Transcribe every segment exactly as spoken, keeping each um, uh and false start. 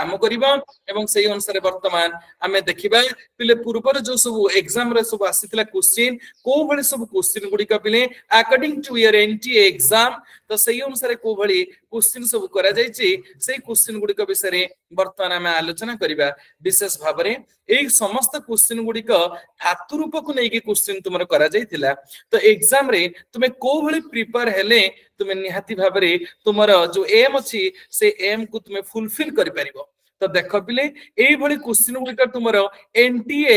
काम करिबा एवं सेही अनुसार वर्तमान आमे देखिबा पिले पूर्वर जो सब एग्जाम रे सब आसीतला क्वेश्चन को भली सब क्वेश्चन गुडी का पिले according to your NTA exam तो सेही अनुसार को भली क्वेश्चन सब करा जाय छी सेही क्वेश्चन गुडी का विषय रे वर्तमान आमे आलोचना करिबा विशेष भाव रे एई समस्त क्वेश्चन गुडी का धातु रूप को नै कि क्वेश्चन तुमर करा जायतिला तो एग्जाम रे तुमे को भली प्रिपेयर हेले तुमे निहाती भाव रे तुमर जो एम अछि से एम को तुमे फुलफिल करि परिबो तो देख पिले एई भली क्वेश्चन गुडी का तुमर एनटीए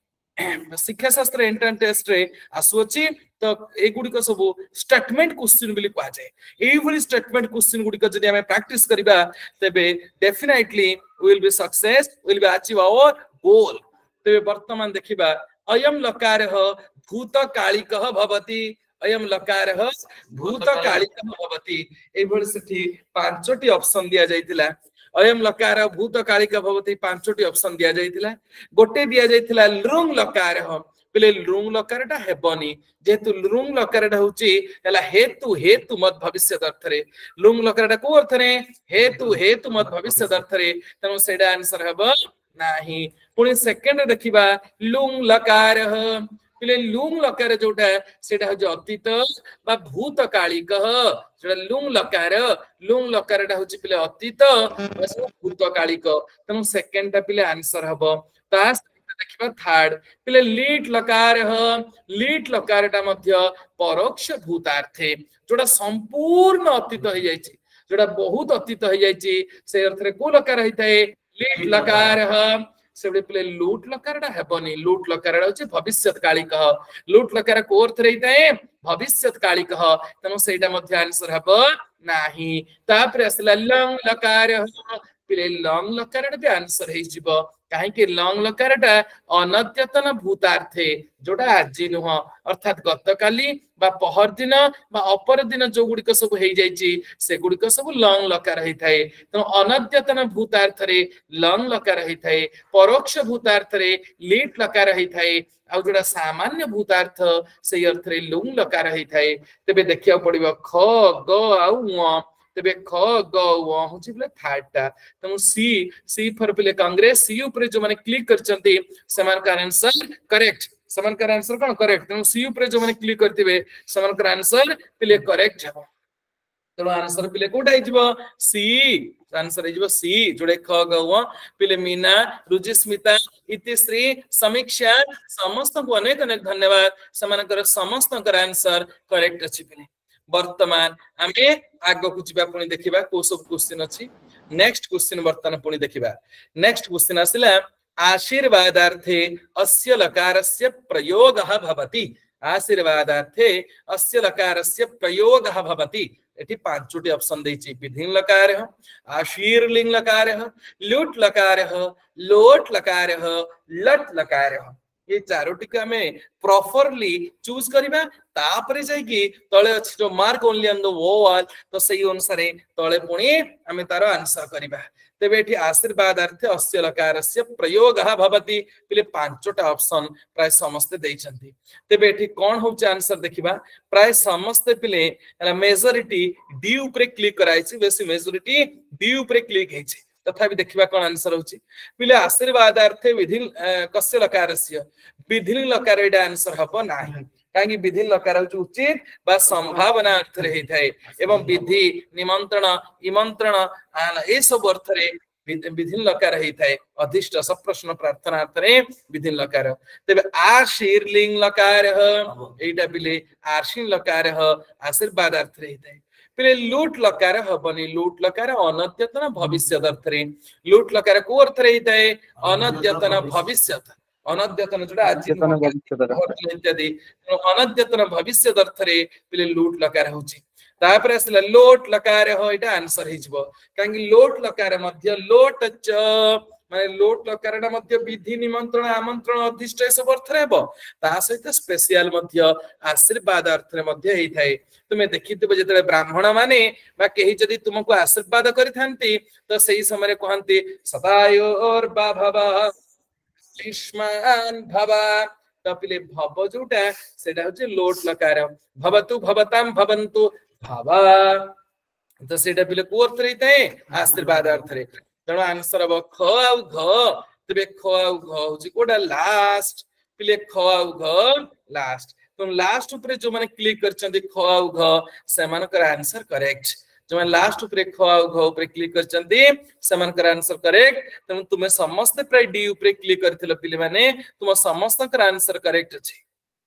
शिक्षा शास्त्र एंट्रेंस टेस्ट रे आसुची तो ए गुडी को सब स्टेटमेंट क्वेश्चन बिली कहा जाय एई भली स्टेटमेंट क्वेश्चन गुडी को जदि हमें प्रैक्टिस करिबा तबे definitely we will be success we will be achieve our goal तबे वर्तमान देखिबा अयम लकारः भूतकालिकः भवति अयम लकारः भूतकालिकः भवति ए भली सेठी पांचटी ऑप्शन दिया जायतिला अयम लकार भूतकालिका भवति पांचटी ऑप्शन दिया जायतिला गोटे दिया जायतिला लृंग लकारः पले लृंग लकारटा हेबनी जेतु लृंग लकारटा होची हला हेतु हेतु मत भविष्य अर्थ रे लृंग लकारटा को अर्थ रे हेतु हेतु मत भविष्य अर्थ रे तनो सेडा आंसर हबो नाही पुणी सेकंड देखिबा लुंग लकारः पले लुंग लकार जोटा सेटा हो अतीत बा भूतकालिकः जेटा लुंग लकार लुंग लकारटा होची पले अतीत बा भूतकालिक तनो सेकंड टा पले आंसर हबो ता देखिबा थर्ड पले लीट लकारः लीट लकारटा मध्य परोक्ष भूतार्थे जोटा संपूर्ण अतीत हो जायछि जोटा बहुत अतीत हो जायछि से अर्थ रे को लकार होइताय लीट लकारः सेबडे पले लूट लकारटा हेबनी लूट लकारटा होछि भविष्यत कालिकः लूट लकार को अर्थ रहिताय भविष्यत कालिकः तनो सेटा मध्य आंसर हबो नाही तापर असला लंग लकारः पले लंग लकारटा भी आंसर हे जिवो काहे कि लंग लकारटा अनद्यतन भूतार्थे जोटा आजि नुह अर्थात गतकाली बा पहर दिन बा अपर दिन जो गुडी को सब हे जायछि से गुडी को सब लंग लकार हे थाए तो अनद्यतन भूतार्थ रे लंग लकार हे थाए परोक्ष भूतार्थ रे लीट लकार हे थाए आ जोटा सामान्य भूतार्थ से अर्थ रे लुंग लकार हे थाए तबे देखिया पड़िबो ख ग आ उ तबे ख ग व होछि बले थाटा तम सी सी फॉर पले कांग्रेस सी ऊपर जो माने क्लिक करचंती समान का आंसर करेक्ट समान का आंसर कोन करेक्ट तम सी ऊपर जो माने क्लिक करथिबे समान का आंसर पले करेक्ट हबो तो आंसर पले कोटा हिजबो सी आंसर हिजबो सी जोडे ख ग व पले मीना रुजिस्मिता इतिश्री समीक्षा समस्त को अनेक अनेक धन्यवाद समान कर समस्त कर आंसर करेक्ट अछि पले वर्तमान आमे आगो को जिबा पुनी देखिबा को सब क्वेश्चन अछि नेक्स्ट क्वेश्चन वर्तमान पुनी देखिबा नेक्स्ट क्वेश्चन आसिला आशीर्वादार्थे अस्य लकारस्य प्रयोगः भवति आशीर्वादार्थे अस्य लकारस्य प्रयोगः भवति एठी पांचटी ऑप्शन दैछि विधिन लकारः आशीर्लिंग लकारः लुट लकारः लोट लकारः लट लकारः ये चारोटी को हमें प्रॉपरली चूज करिबा तापरे जाय कि तळे अछि जो mark only on the wall तो सही अनुसार तळे पुणी हमें तार आंसर करिबा तेबे एठी आशीर्वाद अर्थ अस्य लकारस्य प्रयोगः भवति पिले पांचटा ऑप्शन प्राय समस्त दैछंती तेबे एठी कोन होछ आंसर देखिबा प्राय समस्त पिले मेजॉरिटी डी ऊपर क्लिक कराइछि बेसी मेजॉरिटी डी ऊपर क्लिक हेछि तथा भी देखिबा कोन आंसर होछि पिले आशीर्वादार्थे विधिन कस्य लकारस्य विधिन लकार एटा आंसर हबो नाही काहे विधिन लकार होछि उचित बा संभावना अर्थ रे हेथाय एवं विधि निमंत्रण इमंत्रण ए सब अर्थ रे विधिन लकार हेथाय अधिष्ट सब प्रश्न प्रार्थना अर्थ रे विधिन लकार तबे आशीर्लिंग लकार एटा पिले आशीर्लिंग लकार आशीर्वाद अर्थ रे हेथाय पिले लूट लकार हबनी लूट लकार अनद्यतन भविष्य अर्थ रे लूट लकार को अर्थ रे हेथाय अनद्यतन भविष्य अनद्यतन जोटा आज इत्यादि अनद्यतन भविष्य अर्थ रे पिले लूट लकार होछि तापर असला लोट लकार हो एटा आंसर हिजबो कांगी लोट लकार मध्य लोट च माने लोट लकारटा मध्य विधि निमंत्रण आमंत्रण अधिष्ठ सब अर्थ रे हबो ता सहित स्पेशल मध्य आशीर्वाद अर्थ रे मध्य हेइ थाए तुमे देखितबे जेते ब्राह्मण माने बा केहि जदी तुमको आशीर्वाद करिथांती तो सही समय कहंती सदायोर बा भवा इष्मान भवा तपिले भव जोटा सेटा होचे लोट लकार भवतु भवताम भवन्तु भवा तो सेटा पिले को अर्थ रहते हैं आशीर्वाद अर्थ रे तेणु आंसर हम ख आउ घ तेरे ख आउ घ होची कोडा लास्ट पिले ख आउ घ लास्ट तो लास्ट ऊपर जो माने क्लिक करचंदी ख आउ घ से मानकर आंसर करेक्ट जो माने लास्ट ऊपर ख आउ घ ऊपर क्लिक करचंदी से मानकर आंसर करेक्ट तेणु तुमे समस्त प्राय डी ऊपर क्लिक करथिलो पिले माने तुम समस्त कर आंसर करेक्ट अछि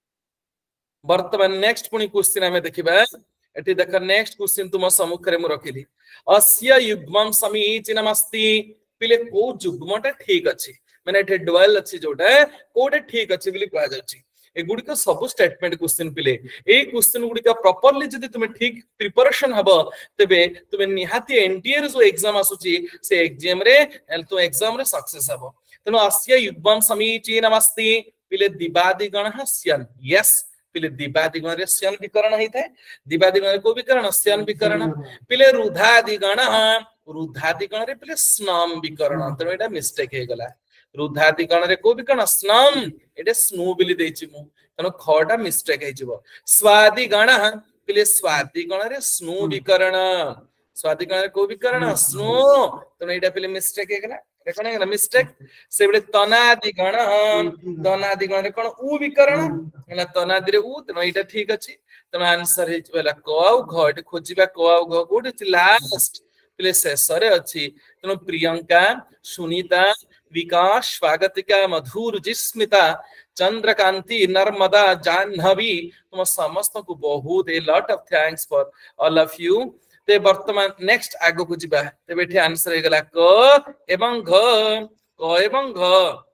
वर्तमान नेक्स्ट पुनी क्वेश्चन हमें देखिबा एटी देख नेक्स्ट क्वेश्चन तुम सम्मुख रे मु रखिली अस्य युग्मं समीचीनमस्ति पिले को युग्मटा ठीक अछि माने एटे डुअल अछि जोटा कोडे ठीक अछि बिली कहा जाछि एगुडी को सब स्टेटमेंट क्वेश्चन पिले ए क्वेश्चन गुडी का प्रॉपर्ली जदी तुमे ठीक प्रिपरेशन हबो तबे तुमे निहाती एनटीए रे जो एग्जाम आसुची से एग्जाम रे तो एग्जाम रे सक्सेस हबो तनो अस्य युग्मं समीचीनमस्ति पिले दिबादि गणः स्यन् यस पिले दिबादि गण रे स्यन् विकरण हेते दिबादि गण को विकरण स्यन् विकरण पिले रुधादि गण रुधादि गण रे पिले स्नाम विकरण तनो एटा मिस्टेक हे गला रुधादि गण रे को विकरण स्नाम एटा स्नु बिली देछि मु तनो खटा मिस्टेक हे जिवो स्वादि गण पिले स्वादि गण रे स्नु विकरण स्वादि गण रे को विकरण स्नु तनो एटा पिले मिस्टेक हे गला देखो ना मिस्टेक से बले तनादि गण तनादि गण रे कोन उ विकरण ना तनादि रे उ तनो एटा ठीक अछि तनो आंसर हे बला क आउ घ एटा खोजिबा क आउ घ कोड छि लास्ट पिले शेषरे अछि तनो प्रियंका सुनीता विकास स्वागतिका मधुर जिस्मिता चंद्रकांति नर्मदा जाह्नवी तुम समस्त को बहुत a lot of thanks for all of you ते वर्तमान नेक्स्ट आगो को जिबा ते बेठी आंसर हे गला क एवं घ क एवं घ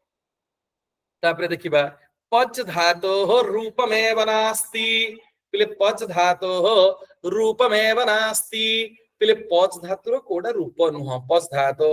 तापरे देखिबा पच धातो रूपमेव नास्ति पिले पच धातो रूपमेव नास्ति पिले पच धातुर कोडा रूप नुह पच धातो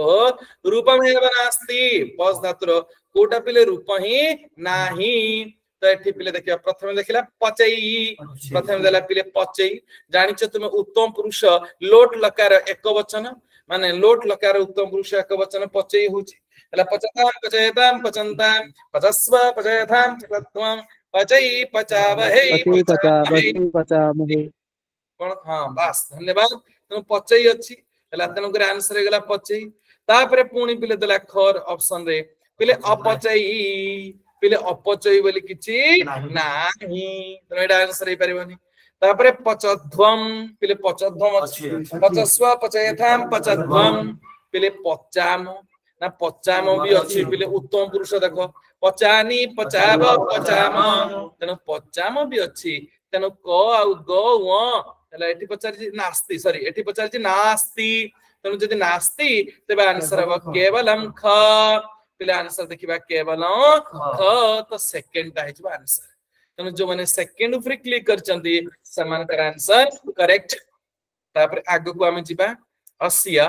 रूपमेव नास्ति पच धातुर कोडा पिले रूप ही नाही तो एठी पिले देखिया प्रथम देखिला पचई प्रथम देला पिले पचई जानिछ तुमे उत्तम पुरुष लोट लकार एक वचन माने लोट लकार उत्तम पुरुष एक वचन पचई होची हला पचताम पचयताम पचंताम पचस्व पचयताम पचत्वम पचई पचावहे पचावहे पचावहे कोन हां बस धन्यवाद तो पचई अछि हला तनो कर आंसर हे गला पचई तापरे पुणी पिले देला खर ऑप्शन रे पिले अपचई पिले अपचय बोली किछि नाही तो एटा आंसर हे परिबनी तापरे पचध्वम पिले पचध्वम अछि पचस्व पचयथाम पचध्वम पिले पचाम ना पचाम भी अछि पिले उत्तम पुरुष देखो पचानी पचाव पचाम तनो पचाम भी अछि तनो क आ ग व हला एठी पचारि नास्ति सॉरी एठी पचारि नास्ति तनो जदि नास्ति तबे आंसर हो केवलम ख पिले आंसर देखिबा केवल ख तो सेकंड ता हिजबा आंसर तनो जो माने सेकंड ऊपर क्लिक करचंदी समान कर आंसर करेक्ट तापर आगु को हम जिबा अस्य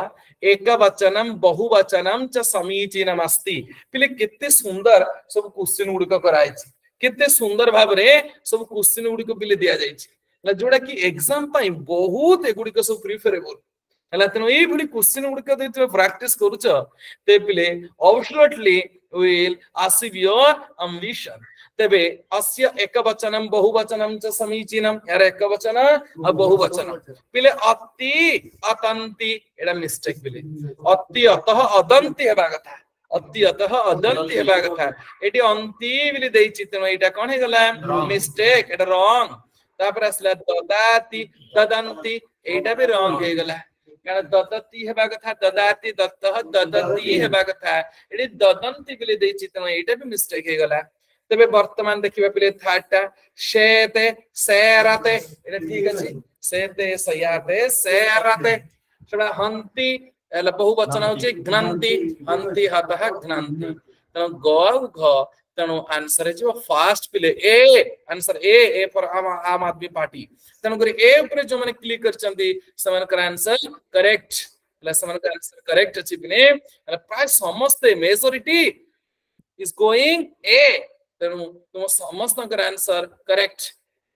एकवचनम बहुवचनम च समीचीनम अस्ति पिले कितने सुंदर सब क्वेश्चन गुडी को कराइ छी कितने सुंदर भाव रे सब क्वेश्चन गुडी को पिले दिया जाई छी जोड़ा कि एग्जाम पाई बहुत एगुडी को सब प्रिफरेबल हला तनो ए भली क्वेश्चन गुडी को तुम प्रैक्टिस करूछ ते पिले obviously will achieve your ambition तबे अस्य एकवचनम बहुवचनम च समीचीनम यार एकवचन और बहुवचन पिले अति अतंति एडा मिस्टेक पिले अति अतः अदंति हेबा कथा अति अतः अदंति हेबा कथा एटी अंति बिली देछि तनो एटा कोन हे गला मिस्टेक एटा रॉन्ग तापर असला ददाति ददंति एटा भी रॉन्ग हे गला कारण ददति हेबा कथा ददाति दत्तः ददति हेबा कथा एटी ददंति बिली देछि तनो एटा भी मिस्टेक हे गला तबे वर्तमान देखिबा पिले थाटा शेते सेराते एटा ठीक अछि शेते सयाते सेराते सेबा हंति एला बहुवचन होचे घ्नन्ति हंति हतः घ्नन्ति तनो ग घ तनो आंसर है जो फास्ट पिले A answer A A for आम आम आदमी पार्टी तनो करे ए ऊपर जो माने क्लिक करचंदी समान कर आंसर करेक्ट ला समान कर आंसर करेक्ट अछि पिने प्राय समस्त मेजॉरिटी इज गोइंग ए तनु तुम समस्त कर आंसर करेक्ट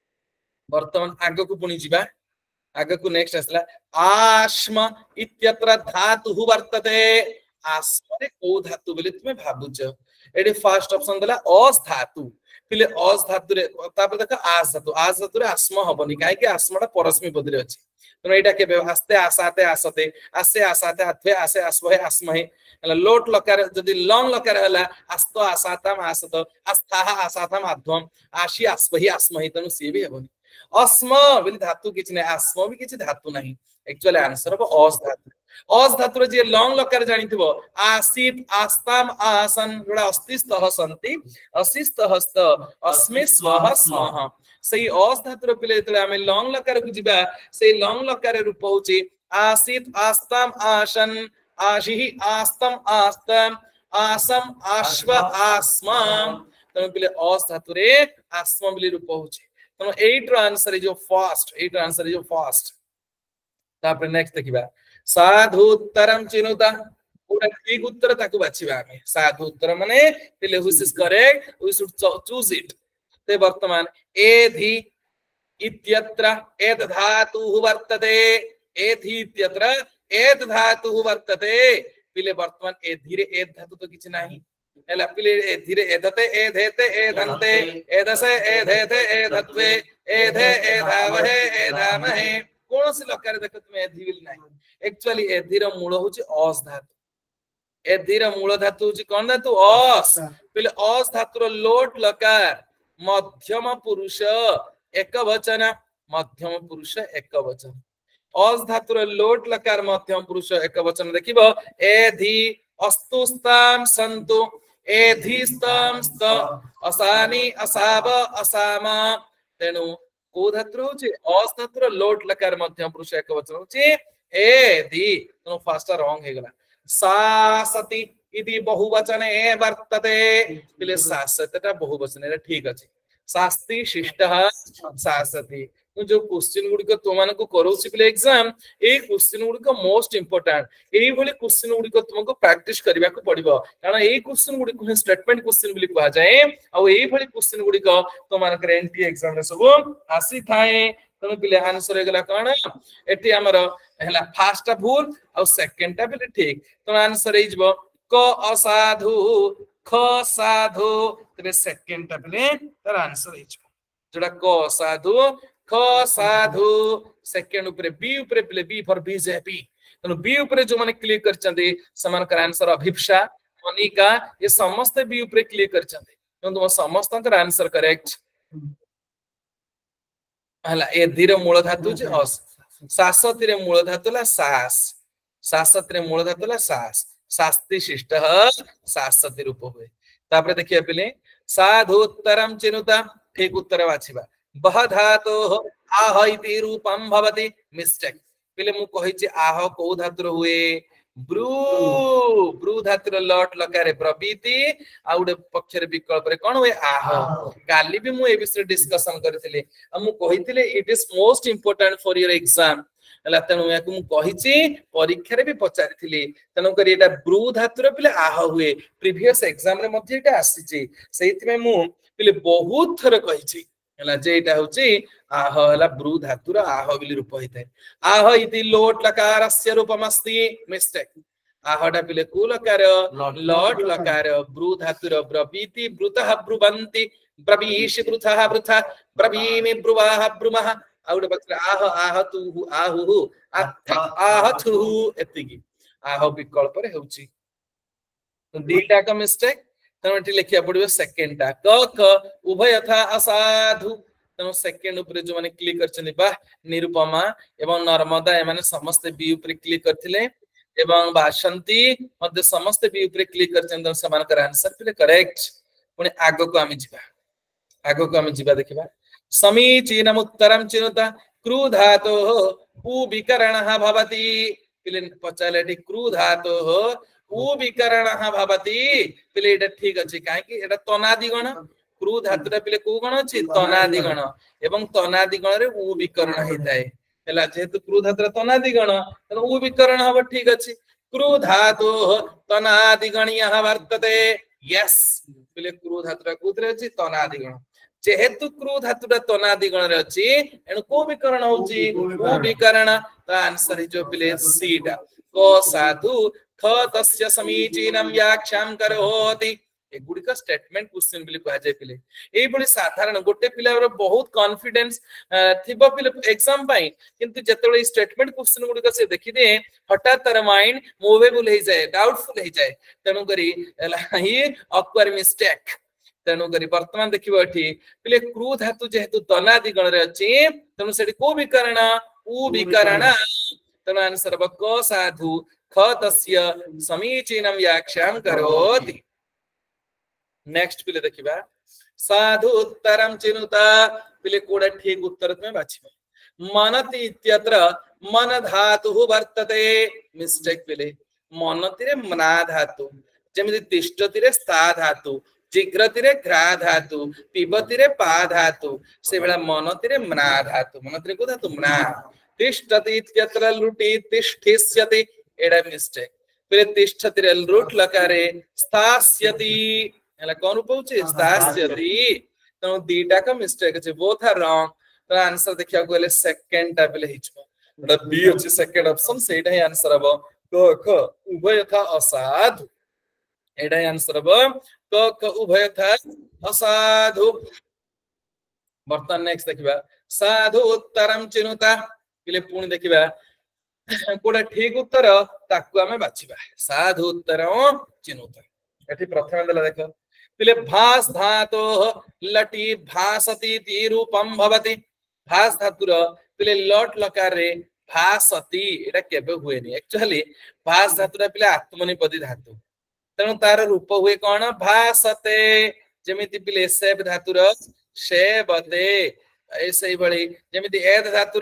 वर्तमान आगे को पुनी जिबा आगे को नेक्स्ट असला आश्म इत्यत्र धातु वर्तते आश्म रे को धातु बोले तुमे भाबुछ एडी फर्स्ट ऑप्शन दला अस धातु पिले अस धातु रे तापर देख आस धातु आस धातु रे आस्म हबनी काहे कि आस्मटा परस्मै पद रे अछि तो एटा के आस्ते आसाते आसते आसे आसाते आथे आसे आस्महे आस्महे लोट लकार जदि लंग लकार हला आस्तो आसातम आसत आस्था आसातम आध्वम आशी आस्महि आस्महि तनु से भी हबनी अस्म बोली धातु किछ नै आस्म भी किछ धातु नहीं एक्चुअली आंसर हो अस धातु अस धातु रे जे लंग लकार जानिथिबो आसित आस्ताम आसन जोडा अस्तिस्तः सन्ति अस्तिस्तहस्त अस्मे स्वः स्मः सही अस धातु रे पिले तले हमें लंग लकार को जिबा से लंग लकार रूप होची आसित आस्ताम आसन आशिहि आस्तम आस्तम आसम आश्व आस्म तनु पिले अस धातु रे आस्म बिली रूप होची तनु एट आंसर इज जो फर्स्ट एट आंसर इज जो फर्स्ट तापर नेक्स्ट देखिबा साधु उत्तरम चिनुता पूरा ठीक उत्तर ताकू बाछिबा हमें साधु उत्तर माने पिले which is correct we should choose it ते वर्तमान एधि इत्यत्र एत धातु वर्तते एधि इत्यत्र एत धातु वर्तते पिले वर्तमान एधि रे एत धातु तो किछ नाही एला पिले एधि रे एधते एधेते एधन्ते एधसे एधेते एधत्वे एधे एधावहे एधामहे कौन से लकार देखो तुम एधि बिल नाही एक्चुअली एधि रो मूल होची अस धातु एधि रो मूल धातु होची कोन धातु अस पिले अस धातु रो लोट लकार मध्यम पुरुष एकवचन मध्यम पुरुष एकवचन अस धातु रो लोट लकार मध्यम पुरुष एकवचन देखिबो एधि अस्तुस्ताम सन्तु एधिस्तम स्त असानि असाव असाम तेनु को धातु होची अस धातु रो लोट लकार मध्यम पुरुष एकवचन होची एधि तो फर्स्ट रॉन्ग हे गला सासति इति बहुवचने वर्तते पिले सासतटा बहुवचन रे ठीक अछि शास्ति शिष्टः सासति जो क्वेश्चन गुडी को तुमान को करोसी पिले एग्जाम ए क्वेश्चन गुडी को मोस्ट इंपोर्टेंट एई भली क्वेश्चन गुडी को तुमको प्रैक्टिस करबा को पड़िबो कारण ए क्वेश्चन गुडी को स्टेटमेंट क्वेश्चन बोली कहा जाए आ एई भली क्वेश्चन गुडी को तुमान के एनटी एग्जाम रे सब आसी थाए तनो पिले आंसर हेगला कोन एटी हमर हला फर्स्ट भूल और सेकंड टा पिले ठीक तो आंसर हे जबो क असाधु ख साधु तबे सेकंड टा पिले तार आंसर हे जबो जोडा क साधु ख साधु सेकंड ऊपर बी ऊपर पिले बी फॉर बीजेपी तनो बी ऊपर जो माने क्लिक करचंदी समान कर आंसर अभिप्सा मनिका ये समस्त बी ऊपर क्लिक करचंदी तो समस्त का आंसर करेक्ट हला ए धीरे मूल धातु जे अस सासति रे मूल धातु ला सास सासति रे मूल धातु ला सास शास्ति शिष्टः सासति रूप होय तापर देखिया पिले साधु उत्तरम चिनुता ठीक उत्तर वाछिबा बह धातु आह इति रूपम भवति मिस्टेक पिले मु कहि छी आह को धातु हुए ब्रू ब्रू धातु लट लकारे प्रबीति आउडे पक्षरे विकल्प रे कोन होय आह काली भी मु ए विषय डिस्कशन करथिले आ मु कहिथिले it is most important for your exam हला तनु याकु मु कहि छी परीक्षा रे भी पचारिथिले तनु करी एटा ब्रू धातु रे पिले आह हुए प्रीवियस एग्जाम रे मध्ये एटा आसी छी सेति में मु पिले बहुत थर कहि छी हला जे एटा होची आह हला ब्रू धातु रा आह बिली रूप होइते आह इति लोट लकारस्य रूपमस्ति मिस्टेक आहडा पिले कुलकार लॉट लकार ब्रू धातु रा ब्रवीति ब्रुतः ब्रुवन्ति ब्रवीषि ब्रुतः ब्रुतः ब्रवीमि ब्रुवाः ब्रुमः आउडे बक्र आह आहतु आहु आहथु एतिकी आह विकल्प रे होची तो दीटा का मिस्टेक तनटी लिखिया पड़िबो सेकंड टा क ख उभय था असाधु तनो सेकंड ऊपर जो माने क्लिक करछनी बा निरुपमा एवं नर्मदा ए माने समस्त बी ऊपर क्लिक करथिले एवं भाषंती मध्य समस्त बी ऊपर क्लिक करछन त समान कर आंसर पिले करेक्ट पुनी आगो को आमी जिबा आगो को आमी जिबा देखिबा समीचीनम उत्तरम चिनुता क्रू धातो उ विकरणः भवति पिले पचालेटी क्रू धातो उ विकरणः भवति पिले एटा ठीक अछि काहे कि एटा तनादि गण क्रू धातुरा पिले को गण अछि तनादि गण एवं तनादि गण रे उ विकरण हेताय हला जेतु क्रू धातुरा तनादि गण त उ विकरण हबो ठीक अछि क्रू धातु तनादि गणियः वर्तते यस पिले क्रू धातुरा कोथरे अछि तनादि गण जेहेतु क्रू धातुरा तनादि गण रे अछि एनु को विकरण होछि उ विकरण त आंसर जो पिले सी टा को साधु ख तस्य समीचीनं व्याख्यां करोति एगुड़िक स्टेटमेंट क्वेश्चन बोली कह जाय पिले एई बड़ी साधारण गोटे पिलार बहुत कॉन्फिडेंस थिबो पिले एग्जाम पाई किंतु जेतेबे स्टेटमेंट क्वेश्चन गुड़िक से देखि दे हठात तार माइंड मूवेबल हो जाए डाउटफुल हो जाए तेणु करी ये अक्वायर मिस्टेक तेणु करी वर्तमान देखिबो एठी पिले क्रू धातु जेहेतु तनादि गण रे अछि तेणु सेठी को विकरण उ विकरण तेणु आंसर ब क साधु ख तस्य समीचीनं व्याख्यां करोति। नेक्स्ट पिले देखिबा साधु उत्तरं चिनुता पिले कोडा ठीक उत्तर में बाछिबा मनति इत्यत्र मन धातु वर्तते मिस्टेक पिले मनति रे मना धातु जेमिति तिष्ठति रे स्था धातु जिग्रति रे घ्रा धातु पिबति रे पा धातु से बेला मनति रे मना धातु मनति रे को धातु मना तिष्ठति इत्यत्र लुटि तिष्ठिष्यति एडा मिस्टेक फिर तिष्ठति रे लुट लकारे स्थास्यति हला कोन रूप होचे स्थास्यति तो दीटा का मिस्टेक अछि बोथ आर रॉन्ग तो आंसर देखिया गले सेकंड टा पले हिचबो एडा बी अछि सेकंड ऑप्शन सेटा ही आंसर हबो क ख उभय था असाधु एडा आंसर हबो क ख उभय था असाधु। बर्तन नेक्स्ट देखिबा साधु उत्तरम चिनुता पिले पुणी देखिबा कोडा ठीक उत्तर ताकु हमें बाछिबा साधु उत्तर चिनुता एठी प्रथम देला देखो पिले भास धातो लटी भासति ति रूपम भवति भास धातुर पिले लट लकार रे भासति एटा केबे हुएनी एक्चुअली भास धातुरा पिले आत्मनेपदी धातु तेणु तार रूप हुए कोन भासते जेमिति पिले सेब धातुर सेबते ऐसे बळी जेमिति एद धातुर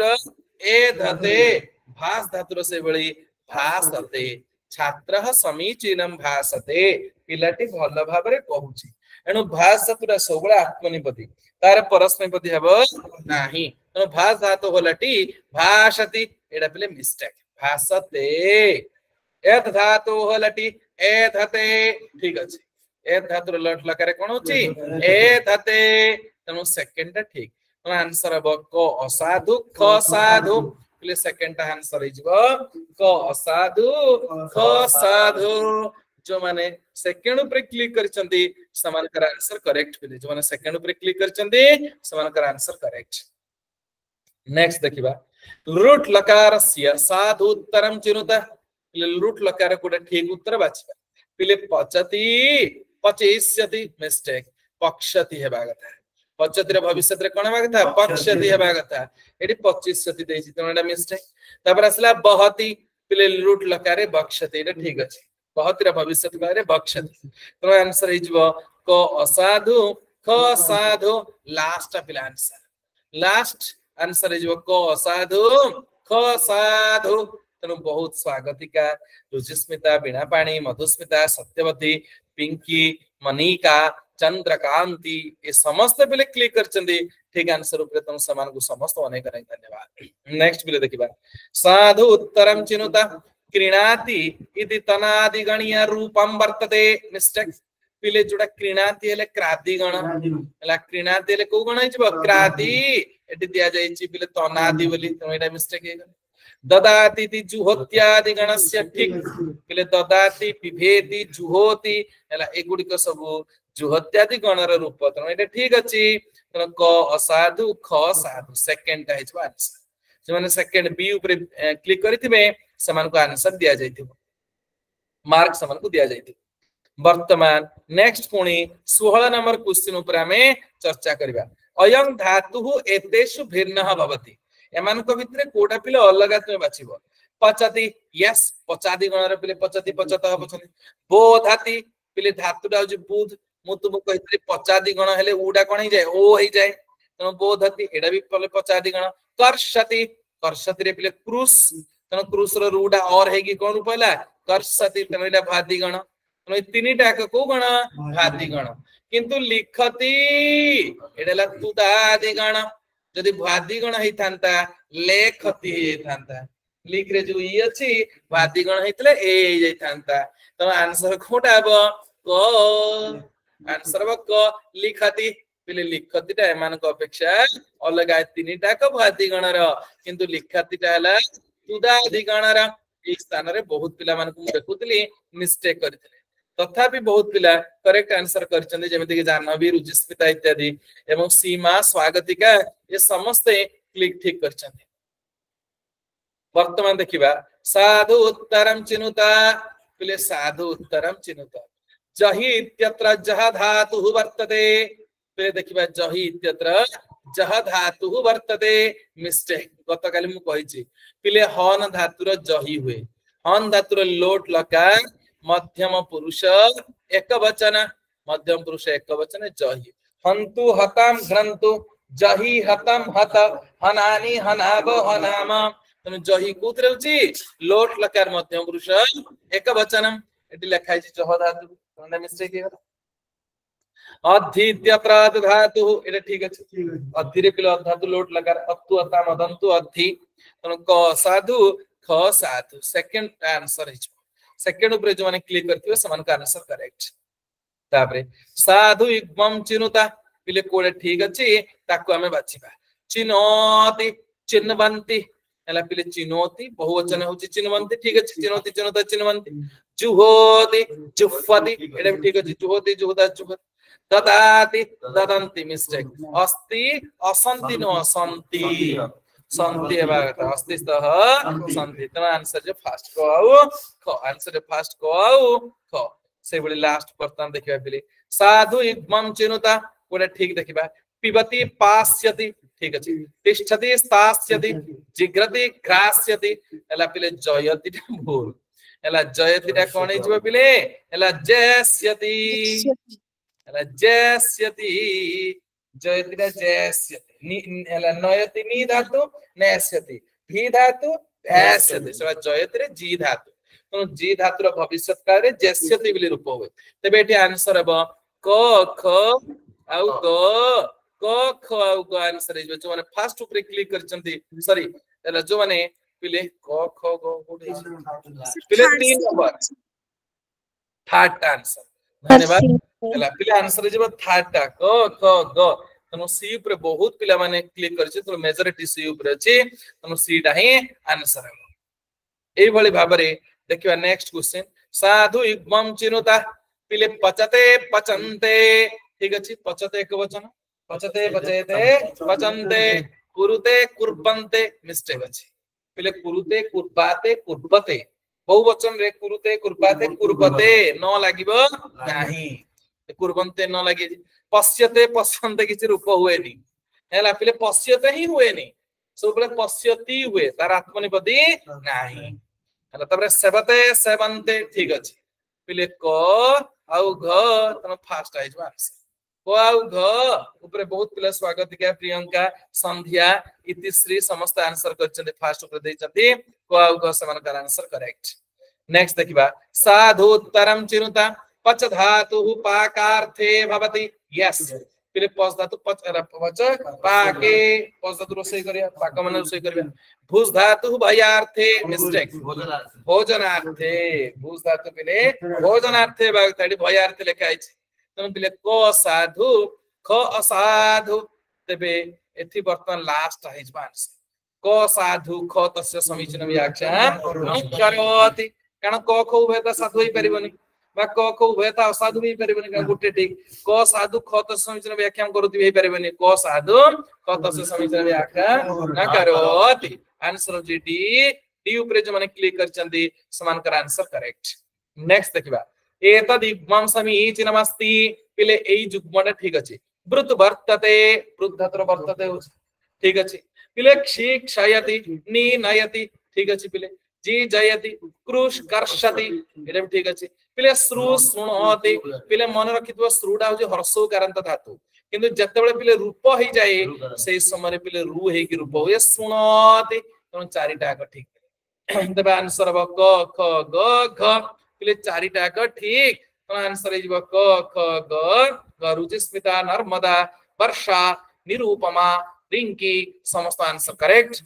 एधते भास धातुर से बळी भासते छात्रः समीचीनं भासते पिलाटी भल भाबरे कहूची एनु भास धातुरा सबला आत्मनेपदी तार परस्मैपदी हबो नाही तेणु भास धातु होलाटी भाषति एडा पिले मिस्टेक भासते एध धातु होलाटी एधते ठीक अछि एध धातुर लट लकारे कोन होची एधते तेणु सेकंड ठीक तो आंसर हबो क असाधु ख साधु पिले सेकंड आंसर हिजबो क असाधु ख साधु जो माने सेकंड ऊपर क्लिक करचंदी समान कर आंसर करेक्ट पिले जो माने सेकंड ऊपर क्लिक करचंदी समान कर आंसर करेक्ट। नेक्स्ट देखिबा रूट लकारस्य साधु उत्तरम चिनुता पिले रूट लकार कोडा ठीक उत्तर बाछिबा पिले पचति पचेष्यति मिस्टेक पक्षति हेबा कथा पचति रे भविष्य रे कोन हेबा कथा पक्षति हेबा कथा एडी पचेष्यति देछि त एडा मिस्टेक तापर असला बहति पिले रूट लकारे बक्षति एडा ठीक अछि बहति रे भविष्य रे बक्षति तो आंसर हिजबो क असाधु ख साधु लास्ट पिले आंसर लास्ट आंसर हिजबो क असाधु ख साधु तेणु बहुत स्वागतिका रुचिस्मिता बीणापाणी मधुस्मिता सत्यवती पिंकी मनिका चंद्रकांति ये समस्त पिले क्लिक करचंदी ठीक आंसर ऊपर तुम समान को समस्त अनेक अनेक धन्यवाद। नेक्स्ट पिले देखिबा साधु उत्तरम चिनुता क्रीणाति इति तनादि गणीय रूपम वर्तते मिस्टेक पिले जोडा क्रीणाति हेले क्रादि गण हला क्रीणाति हेले को गण हिजबो क्रादि एटी दिया जायछि पिले तनादि बोली तो एटा मिस्टेक हे ददाति ति जुहोत्यादि गणस्य ठीक पिले ददाति पिभेति जुहोति हला एगुडी को सब जुहोत्यादि गणर रूप तो एटा ठीक अछि तो क असाधु ख साधु सेकंड टा हिजबो आंसर जे माने सेकंड बी ऊपर क्लिक करिथिबे समान को आंसर दिया जाइथिबो मार्क समान को दिया जाइथिबो। वर्तमान नेक्स्ट पुणी सोलह नंबर क्वेश्चन ऊपर हमें चर्चा करिबा अयं धातु एतेषु भिन्नः भवति एमान को भितरे कोडा पिले अलग तुमे बाछिबो पचति यस पचादि गणर पिले पचति पचतः पचति बोधाति पिले धातुडा जे बुध मु तुम कहितरे पचादि गण हेले उडा कोन ही जाय ओ ही जाय तनो बोधति एडा भी पिले पचादि गण कर्षति कर्षति रे पिले क्रूस तनो क्रूस रो रूडा और हेगी कोन रूपला कर्षति तनो एडा भादि गण तनो तीनिटा को गण भादि गण किंतु लिखति एडाला तुदादि गण जदि भादि गण हेई थांता लेखति हेई थांता लिख रे जो ई अछि भादि गण हेतले ए हेई जाई थांता तो आंसर कोटा हबो क आंसर हबो क लिखति पिले लिखतिटा एमान को अपेक्षा अलग आय तीनिटा को भादि गणर किंतु लिखतिटा हला तुदादि गणर ई स्थान रे बहुत पिला मान को देखुतली मिस्टेक करथिले तथापि बहुत पिला करेक्ट आंसर करछन्ते जेमिति कि जानवी रुचिस्मिता इत्यादि एवं सीमा स्वागतिका ये समस्त क्लिक ठीक करछन्ते। वर्तमान देखिबा साधु उत्तरम चिनुता पिले साधु उत्तरम चिनुता जहि इत्यत्र जह धातु वर्तते पिले देखिबा जहि इत्यत्र जह धातु वर्तते मिस्टेक गत काली मु कहिछि पिले हन धातुर जहि हुए हन धातुर लोट लकार मध्यम पुरुष एक वचन मध्यम पुरुष एक वचन जहि हंतु हताम घ्रंतु जहि हतम हत हनानि हनावो हनाम तने जहि कोतरे होची लोट लकार मध्यम पुरुष एक वचनम एटी लिखाइ छि जह धातु तने मिस्टेक हे अधित्यत्राद धातु एटा ठीक अछि अधिरे पिले धातु लोट लकार अत्तु अताम अदंतु अधि तने क साधु ख साधु सेकंड आंसर हिच सेकंड ऊपर जो माने क्लिक करथिबे समान का आंसर करेक्ट तापरे साधु इग्मम चिनुता पिले कोडे ठीक अछि ताको हमें बाछिबा चिनोति चिन्वंती एला पिले चिनोति बहुवचन होची चिन्वंती ठीक अछि चिनोति चिनुता चिन्वंती जुहोति जुफति एटा भी ठीक अछि जुहोति जुहदा जुहत ददाति ददंती मिस्टेक अस्ति असंति नो असंति संति हेबा कथा अस्ति स्तः संति त आंसर जे फास्ट को आउ ख आंसर फास्ट को आउ ख से बली लास्ट वर्तमान देखिबा पिले साधु इग्मम चिनुता कोडा ठीक देखिबा पिबति पास्यति ठीक अछि तिष्ठति स्थास्यति जिग्रति ग्रास्यति एला पिले जयति भूल एला जयति ता कोन हिजबा पिले एला जयस्यति एला जयस्यति जयति ता जयस्यति नि एला नयति नि धातु नयस्यति भी धातु भयस्यति सेवा जयति रे जी धातु तो जी धातुर भविष्यत काल रे जयस्यति बिली रूप होय तबे एठी आंसर हबो क ख आउ ग क ख आउ ग आंसर इज जो माने फास्ट ऊपर क्लिक करचंती सॉरी एला जो माने पिले क ख ग कोडे पिले तीन नंबर थर्ड आंसर धन्यवाद एला पिले आंसर इज थर्ड क ख ग तनो सी ऊपर बहुत पिला माने क्लिक करछे तो मेजॉरिटी सी ऊपर अछि तनो सी टा ही आंसर है एई भली भाबरे देखिबा नेक्स्ट क्वेश्चन साधु इग्मम चिनुता पिले पचते पचन्ते ठीक अछि पचते एक वचन पचते पचेते पचन्ते कुरुते कुर्बन्ते मिस्टेक अछि पिले कुरुते कुर्बाते कुर्बते बहुवचन रे कुरुते कुर्बाते कुर्बते न लागिबो नाही कुर्बन्ते न लागि पश्यते पश्यन्ते किछि रूप हुएनी हैला पिले पश्यते ही हुएनी सबले पश्यति हुए तार आत्मनिपदी नाही हैला तबरे सेवते सेवन्ते ठीक अछि पिले क आउ घ तम फास्ट आइज आंसर क आउ घ ऊपर बहुत पिला स्वागत के प्रियंका संध्या इतिश्री समस्त आंसर करछन्ते फास्ट ऊपर देइ छथि क आउ घ समान का आंसर करेक्ट नेक्स्ट देखिबा साधु उत्तरम चिनुता पच धातु पाकार्थे भवति यस पिले पच धातु पच पच पाके पच धातु रोसई करिया पाक माने रोसई करिया भूस धातु भयार्थे मिस्टेक भोजनार्थे भूस धातु पिले भोजनार्थे बागताडी भयार्थे लिखा आइछ तन पिले क साधु ख असाधु तबे एथि वर्तमान लास्ट आइछ आंसर क साधु ख तस्य समीचीन व्याख्या करोति कारण क ख उभयता साधु होई परिबनी बा क ख उभयता असाधु होई परिबनी का गुटे ठीक क साधु ख तस्य समीचीन व्याख्या करोति होई परिबनी क साधु ख तस्य समीचीन व्याख्या न करोति आंसर जी डी डी ऊपर जो माने क्लिक करचंदी समान कर आंसर करेक्ट नेक्स्ट देखिबा एतद इग्मं समीचीनमस्ति पिले एई जुग्मटा ठीक अछि वृत वर्तते वृत धातुर वर्तते ठीक अछि पिले क्षी क्षयति नि नयति ठीक अछि पिले जी जयति क्रुश कर्षति एटा भी ठीक अछि पिले श्रु सुनोति पिले मन रखितबो श्रुडा हो जे हर्षो कारांत धातु किंतु जतेबेले पिले रूप होई जाय सेई समय पिले रू हे कि रूप होय सुनोति तन चारिटा आक ठीक तबे आंसर ह क ख ग घ पिले चारिटा आक ठीक तन आंसर हिजबो क ख ग रुचिस्मिता नर्मदा वर्षा निरूपमा रिंकी समस्त आंसर करेक्ट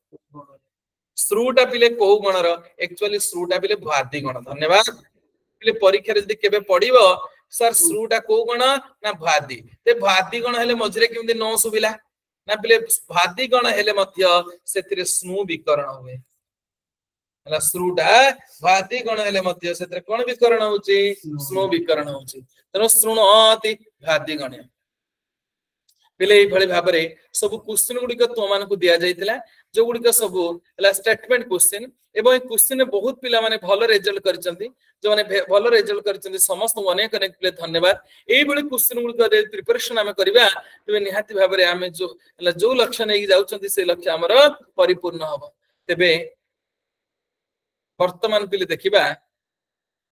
श्रुटा पिले को गणर एक्चुअली श्रुटा पिले भादी गण धन्यवाद पिले परीक्षा रे जदी केबे पढिबो सर श्रुटा को गण ना भादी ते भादी गण हेले मझरे केमदि न सुबिला ना पिले भादी गण हेले मध्य सेतिरे स्नु विकरण होवे ହେଲା ଶ୍ରୁଟା ଭାତି ଗଣ ହେଲେ ମଧ୍ୟ ସେଥିରେ କଣ ବିକରଣ ହଉଛି ସ୍ନୁ ବିକରଣ ହଉଛି ତେଣୁ ଶୃଣତି ଭାତି ଗଣ୍ୟ ପିଲେ ଏଇଭଳି ଭାବରେ ସବୁ କ୍ୱେଶ୍ଚିନ୍ ଗୁଡିକ ତୁମମାନଙ୍କୁ ଦିଆଯାଇଥିଲା ଯୋଉଗୁଡିକ ସବୁ ହେଲା ଷ୍ଟେଟମେଣ୍ଟ କ୍ୱେଶ୍ଚିନ୍ ଏବଂ ଏ କ୍ୱେଶ୍ଚିନ୍ ବହୁତ ପିଲାମାନେ ଭଲ ରେଜଲ୍ଟ କରିଛନ୍ତି ଯୋଉମାନେ ଭଲ ରେଜଲ୍ଟ କରିଛନ୍ତି ସମସ୍ତଙ୍କୁ ଅନେକ ଅନେକ ପିଲେ ଧନ୍ୟବାଦ ଏଇଭଳି କ୍ୱେଶ୍ଚିନ୍ ଗୁଡିକ ପ୍ରିପାରେସନ ଆମେ କରିବା ତେବେ ନିହାତି ଭାବରେ ଆମେ ଯୋଉ ହେଲା ଯୋଉ ଲକ୍ଷ୍ୟ ନେଇକି ଯାଉଛନ୍ତି ସେଇ ଲକ୍ଷ୍ୟ ଆମର ପରିପୂର୍ଣ୍ଣ ହବ ତେବେ ବର୍ତ୍ତମାନ ପିଲେ ଦେଖିବା